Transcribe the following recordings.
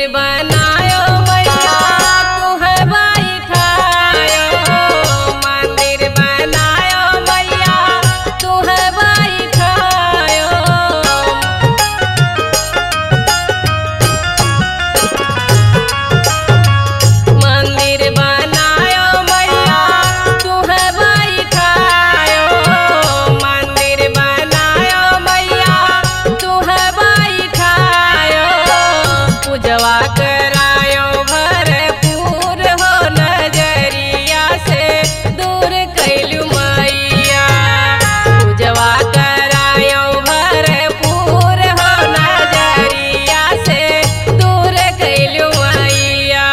बनायो मैया तू है बैठायो, मंदिर बनायो मैया तू है बैठायो। मंदिर बनायो मैया तू है बैठायो, मंदिर बनायो मैया तू है बैठायो। पूजवा करायो भरपूर हो नजरिया से दूर कैलू मैया, पूजवा करायो भरपूर हो नजरिया से दूर कैलू मैया।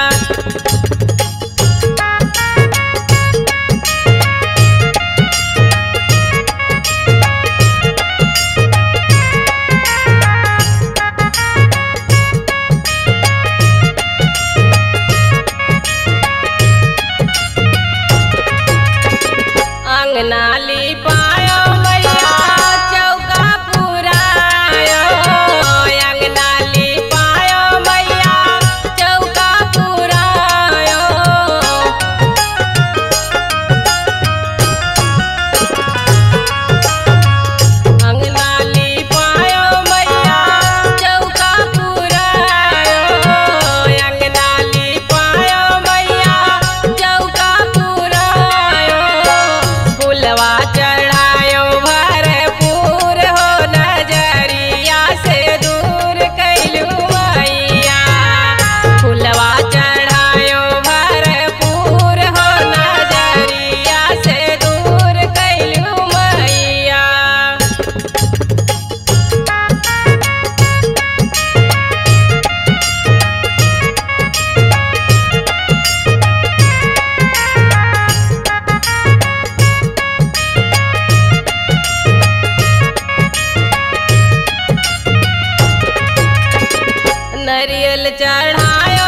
अंगना लिपायो मैया चौका पुरायो, अंगना लिपायो मैया चौका पुरायो। अंगना लिपायो मैया चौका पुरायो, अंगना लिपायो मैया चौका पुरायो। फुलवा चढ़ायो भरपूर हो नजरिया से दूर कैलू मैया, फुलवा चढ़ायो भरपूर हो नजरिया से दूर कैलू मैया। नरियल चढ़ायो